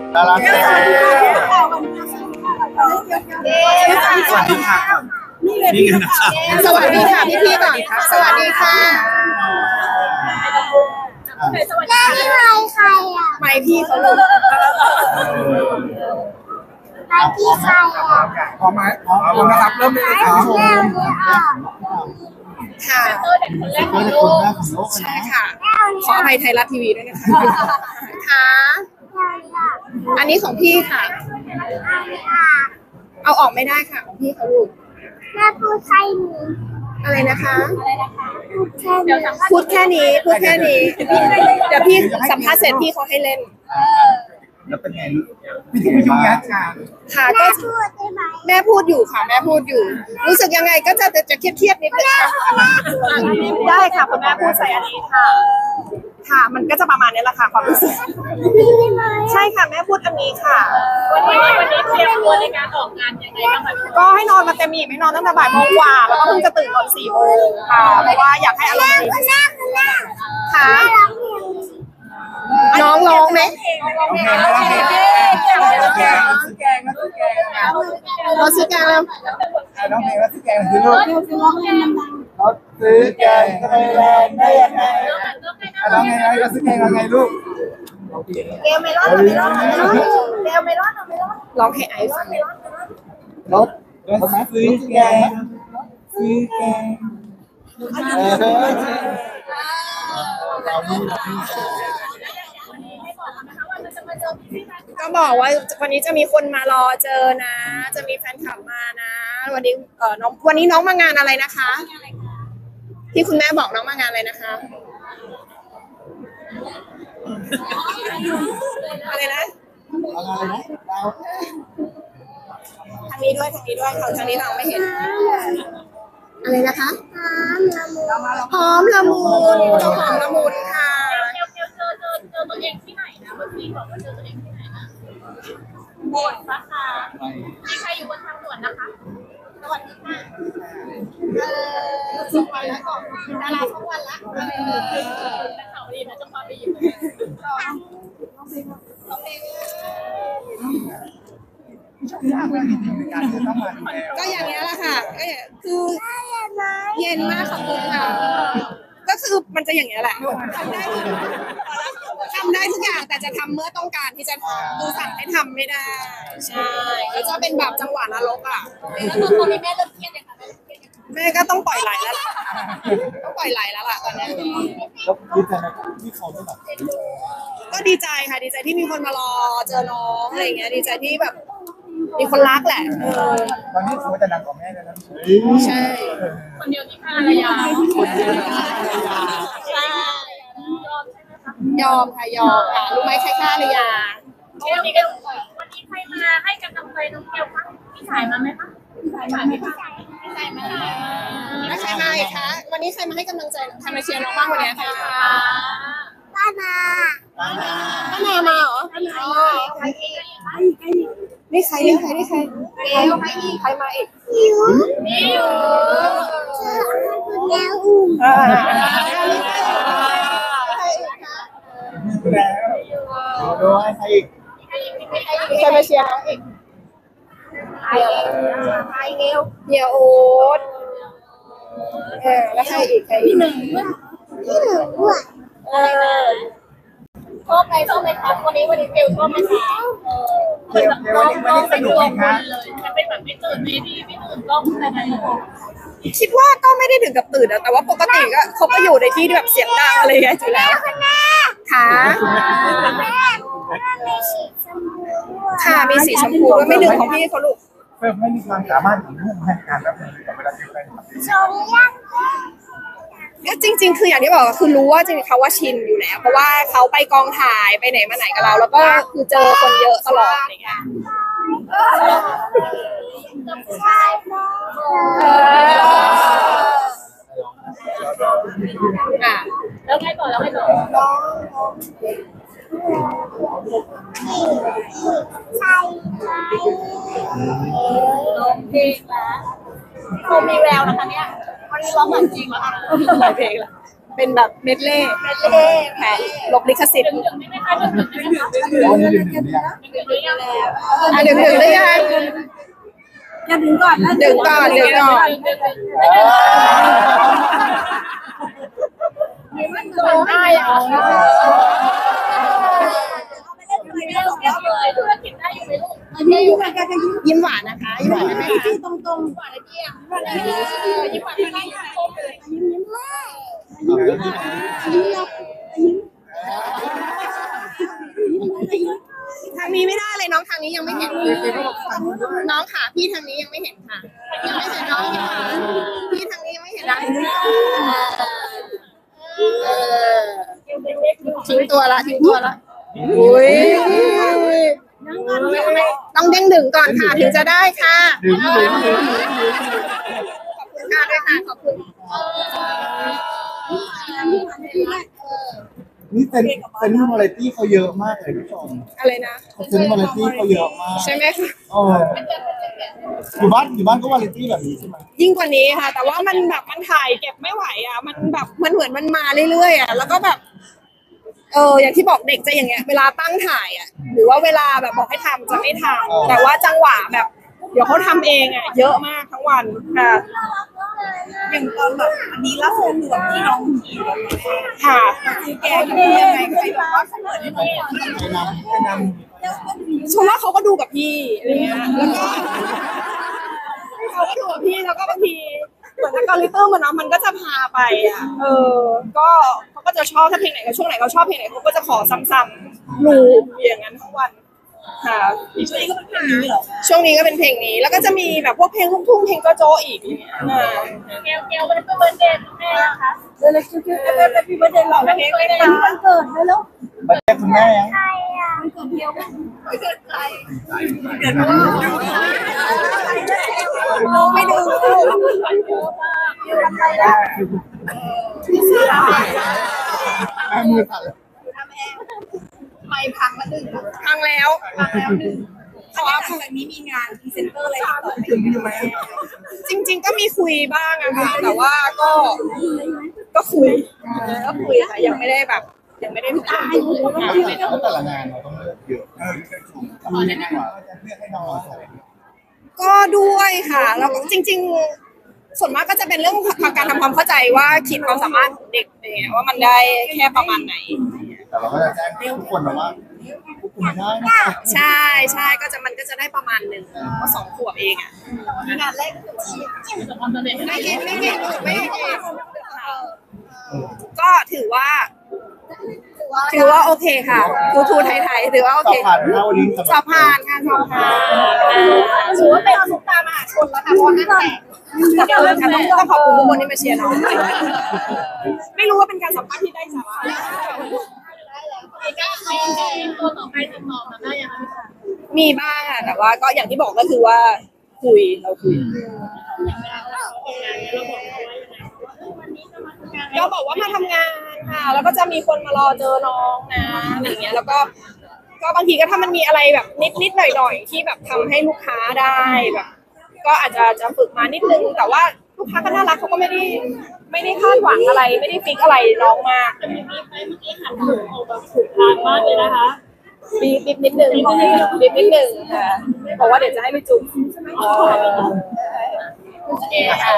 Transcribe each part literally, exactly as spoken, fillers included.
ดาราสวัสดีค่ะสวัสดีค่ะนี่ไงนะคะสวัสดีค่ะพี่พี่ก่อนค่ะสวัสดีค่ะแม่ที่ไมค์ใครอ่ะไมค์พี่เขาลูกไมค์ที่ใครอ่ะพร้อมไหมพร้อมนะครับเริ่มเลยครับแม่เลยค่ะค่ะเด็กคนแรกของโลกใช่ค่ะขออภัยไทยรัฐทีวีด้วยนะคะค่ะอันนี้ของพี่ค่ะเอาออกไม่ได้ค่ะของพี่เขาลูกแม่พูดใครหนูอะไรนะคะพูดแค่นี้พูดแค่นี้พูดแค่นี้เดี๋ยวพี่สัมภาษณ์เสร็จพี่เขาให้เล่นแล้วเป็นไงพี่ถึงยุ่งยากค่ะค่ะก็แม่พูดอยู่ค่ะแม่พูดอยู่รู้สึกยังไงก็จะจะเครียดเครียดนิดนึงค่ะได้ค่ะคุณแม่พูดใส่อันนี้ค่ะค่ะมันก็จะประมาณนี้แหละค่ะความรู้สึกใช่ค่ะแม่พูดอันนี้ค่ะวันนี้วันนี้เตรียมตัวในการออกงานยังไงบ้างคะก็ให้นอนมาเต็มอิ่มไม่นอนตั้งแต่บ่ายโมงกว่าแล้วก็เพิ่งจะตื่นตอนสี่โมงค่ะเพราะว่าอยากให้อารมณ์ดีค่ะน้องร้องไหมเราซื้อแกงแล้วน้องเพลงแล้วซื้อแกงคือลูกเราซื้อแกงไทยแลนด์ได้ยังไงน้องไงเราซื้อแกงยังไงลูกเกลเมลอนเมลอนเกลเมลอนเมลอนร้องให้ไอซ์ฟังรถรถซื้อแกงซื้อแกงก็บอกว่าวันนี้จะมีคนมารอเจอนะจะมีแฟนคลับมานะวันนี้เออน้องวันนี้น้องมางานอะไรนะคะที่คุณแม่บอกน้องมางานอะไรนะคะอะไรนะอะไรนะทางนี้ด้วยทางนี้ด้วยเขาทางนี้เราไม่เห็นอะไรนะคะหอมละมุนหอมละมุนค่ะเจอเจอเจอเจอเจอตัวเองที่ไหนนะเมื่อกี้บอกว่าเจอตัวเองที่ไหนนะบนปะคะมีใครอยู่บนทางด่วนนะคะสวัสดีค่ะเออส่งไปแล้วก่อนดาราทุกวันละแต่ข่าวดีนะจะมาไปอยู่ก็อย่างนี้แหละค่ะคือเย็นมากขอบคุณค่ะก็คือมันจะอย่างนี้แหละทำได้ทำได้ทุกอย่างแต่จะทำเมื่อต้องการที่จะทำคือสั่งให้ทำไม่ได้ใช่ก็จะเป็นแบบจังหวะนรกอ่ะแล้วตอนนี้แม่เริ่มเครียดยังคะแม่ก็ต้องปล่อยไหลแล้วต้องปล่อยไหลแล้วล่ะตอนนี้แล้วดีใจไหมที่เขาไม่แบบก็ดีใจค่ะดีใจที่มีคนมารอเจอน้องอะไรเงี้ยดีใจที่แบบมีคนรักแหละตอนนี้ถือว่าจะดังกว่าแม่เลยนะใช่คนเดียวที่ภรรยาใช่ยอมค่ะยอมค่ะรู้ไหมใครฆ่าภรรยาวันนี้ก็วันนี้ใครมาให้กำลังใจน้องเกลคะพี่สายมาไหมคะพี่สายมาไหมคะพี่สายมาแล้วใครมาอีกคะวันนี้ใครมาให้กำลังใจทำมาเชียร์น้องบ้างวันนี้ค่ะป้านาป้านาป้านามาเหรอใครอีกนี่ใครนี่ใครนี่ใครเกลใครอีกใครมาอีกมิวมิวแมวอุ้มแล้วด้วยใครอีกใครมาเชียร์น้องอีกใครใครเกลเฮียโอ๊ตเออแล้วใครอีกใครอีกหนึ่งที่หนึ่งด้วยเออชอบไหมชอบไหมครับวันนี้วันนี้เกลชอบไหมคะเดี๋ยวเดี๋ยววันนี้วันนี้สนุกไหมคะมันเป็นแบบไม่ตื่นไม่ดีไม่ตื่นกล้องอะไรคิดว่าก็ไม่ได้ถึงกับตื่นนะแต่ว่าปกติก็เขาก็อยู่ในที่แบบเสียงดังอะไรอย่างเงี้ยอยู่แล้วค่ะค่ะมีสีชมพูด้วยไม่ดึงของพี่เขาลูกเพิ่มไม่มีความสามารถของลูกให้การรับมือกับเวลาที่ไปชมยังก็จริงๆคืออย่างที่บอกคือรู้ว่าจริงๆเขาว่าชินอยู่แล้วเพราะว่าเขาไปกองถ่ายไปไหนมาไหนกับเราแล้วก็คือเจอคนเยอะตลอดอะไรเงี้ยอ่ะแล้วไงต่อแล้วไงต่อใช่ร้องเพลงแล้วคงมีแววนะคะเนี่ยวันนี้ร้องเหมือนจริงแล้วค่ะหลายเพลงแล้ว เเป็นแบบเมดเล่เมดเล่แผนลบลิขสิทธิ์ถึงไม่ไม่ค่อยถึงถึงไม่ค่อยถึงวันนี้ดื่มดื่มเนี่ยถึงหรือยังอ่ะดึงดึงได้ยังอย่าถึงก่อนนะดึงก่อนดึงก่อนมันโดนได้อ่ะเลยธุรกิจได้อยู่ในลูกอันนี้อยู่กันกันยิ้มยิ้มหวานนะคะยิ้มหวานไหมคะที่ตรงตรงหวานเลยพี่อ่ะยิ้มหวานยิ้มหวานยิ้มคมเลยยิ้มยิ้มมากเอาเรื่องที่ยิ้มเรายิ้มทางนี้ไม่ได้เลยน้องทางนี้ยังไม่เห็นน้องค่ะพี่ทางนี้ยังไม่เห็นค่ะยังไม่เห็นน้องยิ้มหวานพี่ทางนี้ยังไม่เห็นนะทิ้งตัวละทิ้งตัวละอุ้ยต้องเด้งดึงก่อนค่ะถึงจะได้ค่ะดื่มดื่มดื่มขอบคุณค่ะด้วยค่ะขอบคุณนี่เซนเซนวาไรตี้เขาเยอะมากเลยผู้ชมอะไรนะเซนวาไรตี้เขาเยอะมากใช่ไหมคะเอออยู่บ้านอยู่บ้านก็วาไรตี้แบบนี้ใช่ไหมยิ่งกว่านี้ค่ะ แต่ว่ามันแบบมันถ่ายเก็บไม่ไหวอ่ะมันแบบมันเหมือนมันมาเรื่อยๆอ่ะแล้วก็แบบเอออย่างที่บอกเด็กจะอย่างเงี้ยเวลาตั้งถ่ายอ่ะหรือว่าเวลาแบบบอกให้ทำจะไม่ทำแต่ว่าจังหวะแบบ เดี๋ยวเขาทำเองอ่ะเยอะมากทั้งวันค่ะอย่างตอนแบบอันนี้ล่าสุดแบบที่น้องขี่ค่ะคือแกคือยังไงใครแบบว่าเปิดให้น้องฟังไปนำไปนำชมว่าเขาก็ดูกับพี่อะไรเงี้ยแล้วก็เขาก็ดูกับพี่แล้วก็บางทีเหมือนอัลกอริทึมมันเนาะมันก็จะพาไปอ่ะเออก็เขาก็จะชอบถ้าเพลงไหนก็ช่วงไหนเขาชอบเพลงไหนเขาก็จะขอซ้ำๆลูปอย่างนั้นทั้งวันค่ะช่วงนี้ก็เป็นเพลงนี้เหรอช่วงนี้ก็เป็นเพลงนี้แล้วก็จะมีแบบพวกเพลงลูกทุ่งเพลงโจโจอีกอย่างเงี้ยอ่าเกลเกลวันนี้เป็นวันเด็กแม่นะคะเดี๋ยวเราคิวคิวจะเป็นพี่วันเด็กหรอเพลงอะไรนะวันเกิดแล้วแล้วไปเรียกคุณแม่ยังวันเกิดเดียวกันวันเกิดใครเราไม่ดูอยู่ทำอะไรล่ะแม่มือสั่นเลยไม่พังมาดึงพังแล้วพังแล้วดึงขอจากนี้มีงานพรีเซนเตอร์อะไรต่อไปถึงอยู่ไหมจริง ๆ ก็มีคุยบ้างอะค่ะแต่ว่าก็ก็คุยก็คุยค่ะยังไม่ได้แบบ ยังไม่ได้ตายเพราะแต่ละงานเราต้องเลือกเยอะทำยังไงวะเลือกให้น้องใส่ก็ด้วยค่ะแล้วจริง ๆ ส่วนมากก็จะเป็นเรื่องการทำความเข้าใจว่าขีดความสามารถของเด็กเนี่ยว่ามันได้แค่ประมาณไหนแต่เราก็จะแจ้งทุกคนนะว่าควบคุมไม่ได้นะใช่ใช่ก็จะมันก็จะได้ประมาณหนึ่งเพราะสองขวบเองอ่ะงานแรกก็คือประสบความสำเร็จไม่เก่งไม่เก่งไม่เก่งก็ถือว่า ถือว่าโอเคค่ะทูทูไทยๆถือว่าโอสอเคบผ่านไหมคะวันนี้สอบผ่านค่ะสอบผ่านถือว่าเป็นสุขตามหาชนแล้วค่ะเพราะว่านั่นแหละขอบคุณค่ะต้องต้องขอบคุณทุกคนที่มาเชียร์น้องไม่รู้ว่าเป็นการสัมภาษณ์ที่ได้สาระตัวต่อไปติดต่อมาได้ยังไงมีบ้างอะแต่ว่าก็อย่างที่บอกก็คือว่าคุยเราคุยก็บอกว่ามาทำงานค่ะแล้วก็จะมีคนมารอเจอน้องนะอะไรเงี้ยแล้วก็ก็บางทีก็ถ้ามันมีอะไรแบบนิดนิดหน่อยหน่อยที่แบบทำให้ลูกค้าได้แบบก็อาจจะจะฝึกมานิดนึงแต่ว่าลูกค้าก็น่ารักเขาก็ไม่ได้ไม่ได้คาดหวังอะไรไม่ได้ฟิกอะไรน้องมากจะมีไปเมื่อกี้หันถูกออกแบบถูกทางมากเลยนะคะบีบบีบนิดนึงบีบนิดนึงค่ะบอกว่าเดี๋ยวจะให้ไปจุ่มโอเคค่ะ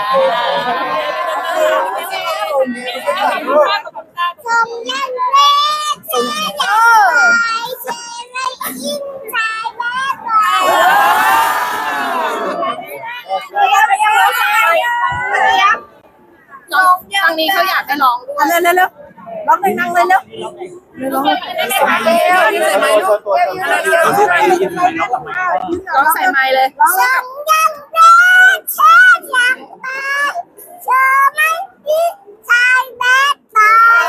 ชมยันเล็กชมยันใหญ่ชมยันยิ่งชายแม่ก่อนน้องทางนี้เขาอยากให้ร้องด้วยเร็วเร็วเร็วร้องเลยนั่งเลยเร็วร้องเร็วนี่ใส่ไม้ลูกเร็วเร็วเร็วใส่ไม้ร้องใส่ไมค์เลยชมยันเล็กชมยันใหญ่ชมยันยิ่งชายแม่ก่อน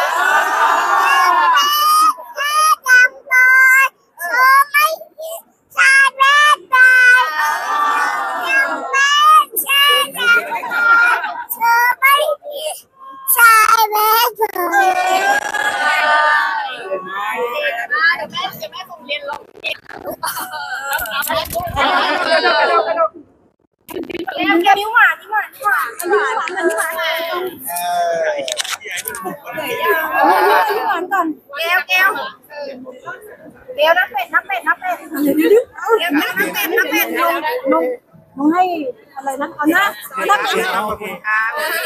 ชมยันน้อยชมยันยิ่งชายแม่ก่อนยังแม่ชายแม่ก่อนชมยันยิ่งชายแม่ก่อนเดี๋ยวแม่เดี๋ยวแม่ส่งเรียนลงเด็กกระโดดกระโดดกระโดดก้วแก้วนิ้วหวานนิ้วหวานนิ้วหวานนิ้วหวานนิ้วหวานเออนิ้วหวานก่อนแก้วแก้วแก้วน้ำเป็ดน้ำเป็ดน้ำเป็ดเดี๋ยวเดี๋ยวเดี๋ยวน้ำเป็ดน้ำเป็ดลงลงลงให้อะไรนะเอาหน้าเอาหน้าเป็ดโอเคครับ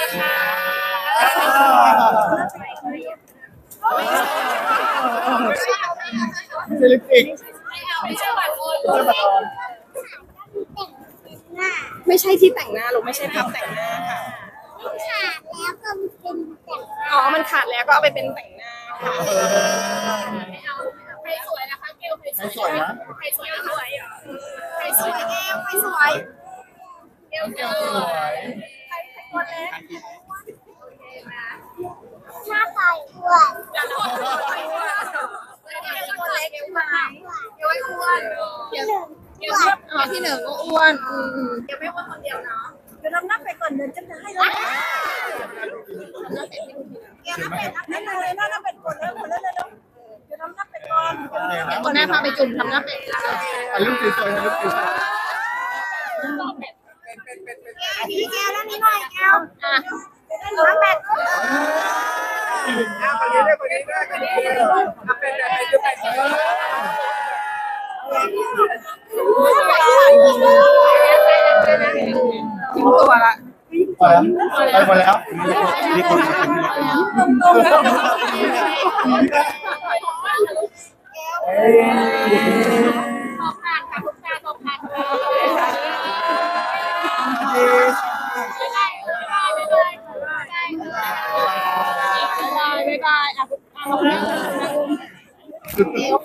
เซลิปิกไม่ใช่บัตรโอนเจ้าบัตรไม่ใช่ที่แต่งหน้าลูกไม่ใช่พับแต่งหน้าค่ะแล้วก็เป็นแบบอ๋อมันขาดแล้วก็เอาไปเป็นแต่งหน้าค่ะไม่เอาใครสวยนะคะเกลใครสให้วยสวยนะใครสวยสวยใครสสววย ยแก้วไม่สวยเกลเกลใครคนเล็กหน้าใสด้วยจะรอดใครว่าเกลคนเล็กเกลมาเกลไม่อ้วนเกลเกลอ๋อที่หนึ่งก็อ้วนอืมเกลไม่อ้วนคนเดียวเนาะเดี๋ยวทำหน้าเป็ดก่อนเดี๋ยวจะให้แล้วแก้วหน้าเป็ดนั่นเลยหน้าหน้าเป็ดก่อนแล้วก่อนแล้วแล้วเดี๋ยวทำหน้าเป็ดก่อนคนหน้าพาไปจุ่มทำหน้าเป็ดถ่ายรูปสวยๆถ่ายรูปสวยพี่แก้วแล้วนี่หน่อยแก้วอ่ะหน้าเป็ดๆอ่ะคนนี้ด้วยคนนี้ด้วยคนนี้ด้วยอ่ะเป็นแบบเป็นแบบเออทิ้งตัวละพอแล้วไปหมดแล้วมีคนเฮ้ยตอบผ่านค่ะทุกการตอบผ่านค่ะไม่ได้ไม่ได้ไม่ได้ไม่ได้ไม่ได้อ่ะทุกการ